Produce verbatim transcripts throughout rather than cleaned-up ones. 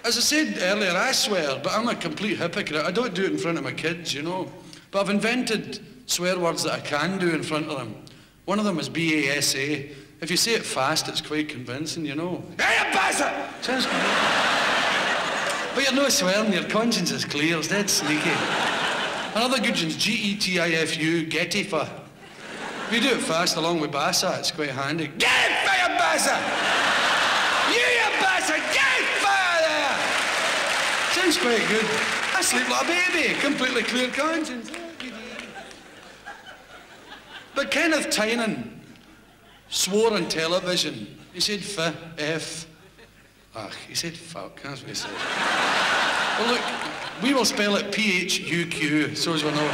As I said earlier, I swear, but I'm a complete hypocrite. I don't do it in front of my kids, you know. But I've invented swear words that I can do in front of them. One of them is B A S A. If you say it fast, it's quite convincing, you know. Hey, you bastard! Sounds good. But you're not swearing, your conscience is clear, it's dead sneaky. Another good one's G E T I F U, Getifa. If you do it fast along with Bassa, it's quite handy. Get it for you, Bassa! You, you Bassa, get it for you there! Sounds quite good. I sleep like a baby, completely clear conscience. But Kenneth Tynan swore on television. He said f, f. Ah, he said fuck, that's what he said. Well, look, we will spell it P H U Q, so as we know.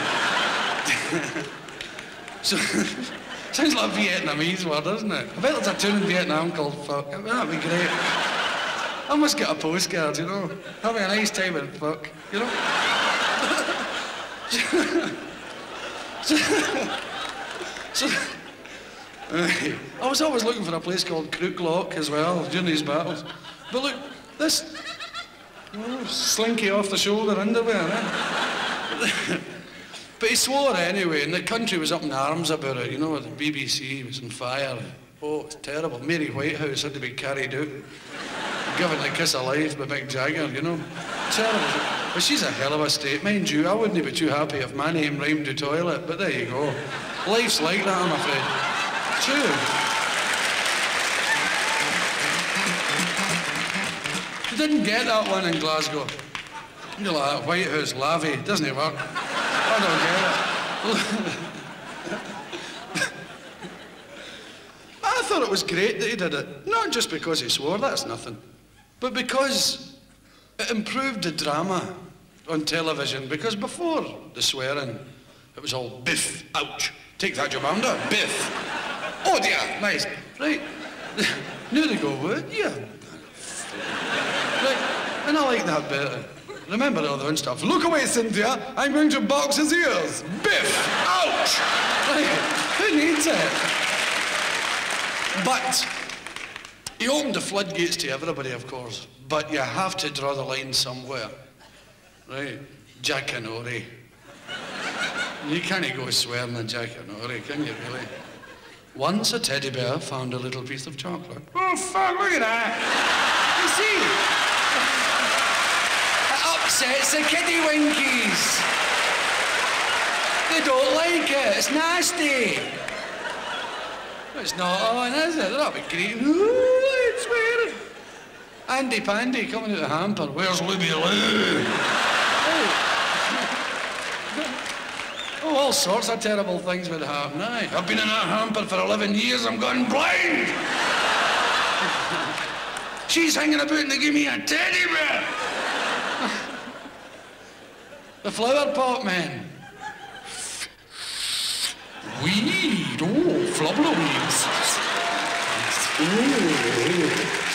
So, sounds like a Vietnamese word, doesn't it? I bet there's a tune in Vietnam called fuck. That'd be great. I must get a postcard, you know. Having a nice time with fuck, you know. so, so, uh, I was always looking for a place called Crook Lock as well during these battles. But look, this oh, slinky off the shoulder underwear, eh? But he swore anyway, and the country was up in arms about it, you know, the B B C was on fire. Oh, it's terrible. Mary Whitehouse had to be carried out, given the kiss of life by Mick Jagger, you know. Terrible. But she's a hell of a state. Mind you, I wouldn't be too happy if my name rhymed with toilet, but there you go. Life's like that, I'm afraid. True. You didn't get that one in Glasgow. You know, like that White House lavvy, doesn't it work? I don't get it. I thought it was great that he did it. Not just because he swore, that's nothing. But because it improved the drama on television. Because before the swearing, it was all biff, ouch. Take that, Jabanda, biff. Oh dear, nice. Right. Now they go, what? Yeah. Right. And I like that better. Remember the other one stuff. Look away, Cynthia. I'm going to box his ears. Biff! Ouch! Right. Who needs it? But he opened the floodgates to everybody, of course. But you have to draw the line somewhere. Right? Jackanory. You can't go swearing at Jackanory, can you really? Once a teddy bear found a little piece of chocolate. Oh, fuck, look at that. You see? Upsets the kitty winkies. They don't like it. It's nasty. It's not on, is it? That'll be great. Ooh, it's weird. Andy Pandy coming out the hamper. Where's Louie Lou? Oh. oh, all sorts of terrible things would happen. Aye. I've been in that hamper for eleven years. I'm going blind. She's hanging about and they give me a teddy bear. The flower pot man. Weed, oh, flubber weeds. Oh.